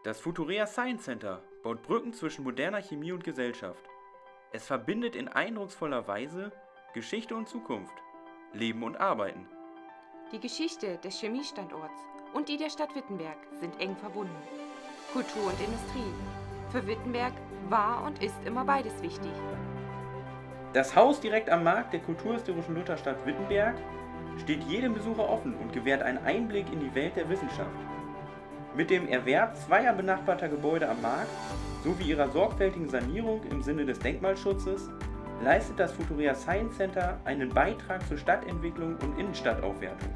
Das Futurea Science Center baut Brücken zwischen moderner Chemie und Gesellschaft. Es verbindet in eindrucksvoller Weise Geschichte und Zukunft, Leben und Arbeiten. Die Geschichte des Chemiestandorts und die der Stadt Wittenberg sind eng verbunden. Kultur und Industrie. Für Wittenberg war und ist immer beides wichtig. Das Haus direkt am Markt der kulturhistorischen Lutherstadt Wittenberg steht jedem Besucher offen und gewährt einen Einblick in die Welt der Wissenschaft. Mit dem Erwerb zweier benachbarter Gebäude am Markt sowie ihrer sorgfältigen Sanierung im Sinne des Denkmalschutzes leistet das Futurea Science Center einen Beitrag zur Stadtentwicklung und Innenstadtaufwertung.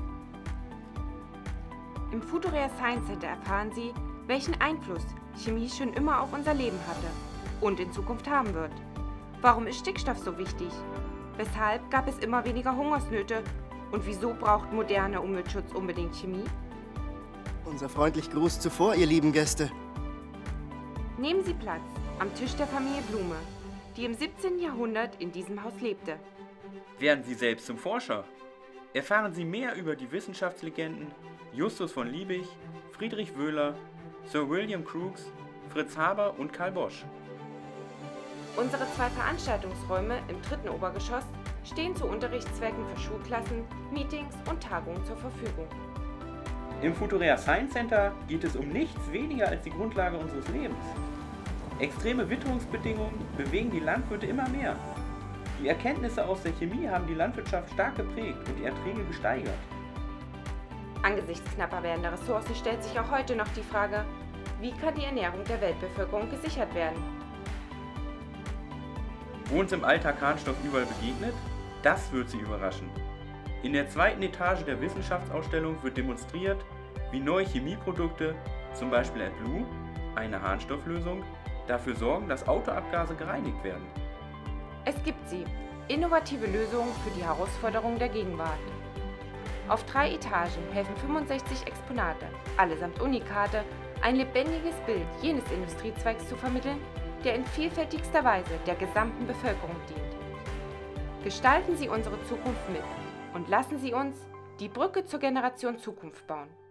Im Futurea Science Center erfahren Sie, welchen Einfluss Chemie schon immer auf unser Leben hatte und in Zukunft haben wird. Warum ist Stickstoff so wichtig? Weshalb gab es immer weniger Hungersnöte? Und wieso braucht moderner Umweltschutz unbedingt Chemie? Unser freundlich Gruß zuvor, ihr lieben Gäste. Nehmen Sie Platz am Tisch der Familie Blume, die im 17. Jahrhundert in diesem Haus lebte. Werden Sie selbst zum Forscher. Erfahren Sie mehr über die Wissenschaftslegenden Justus von Liebig, Friedrich Wöhler, Sir William Crookes, Fritz Haber und Karl Bosch. Unsere zwei Veranstaltungsräume im 3. Obergeschoss stehen zu Unterrichtszwecken für Schulklassen, Meetings und Tagungen zur Verfügung. Im Futurea Science Center geht es um nichts weniger als die Grundlage unseres Lebens. Extreme Witterungsbedingungen bewegen die Landwirte immer mehr. Die Erkenntnisse aus der Chemie haben die Landwirtschaft stark geprägt und die Erträge gesteigert. Angesichts knapper werdender Ressourcen stellt sich auch heute noch die Frage, wie kann die Ernährung der Weltbevölkerung gesichert werden? Wo uns im Alltag Harnstoff überall begegnet, das wird Sie überraschen. In der 2. Etage der Wissenschaftsausstellung wird demonstriert, wie neue Chemieprodukte, zum Beispiel AdBlue, eine Harnstofflösung, dafür sorgen, dass Autoabgase gereinigt werden. Es gibt sie, innovative Lösungen für die Herausforderungen der Gegenwart. Auf 3 Etagen helfen 65 Exponate, allesamt Unikate, ein lebendiges Bild jenes Industriezweigs zu vermitteln, der in vielfältigster Weise der gesamten Bevölkerung dient. Gestalten Sie unsere Zukunft mit und lassen Sie uns die Brücke zur Generation Zukunft bauen.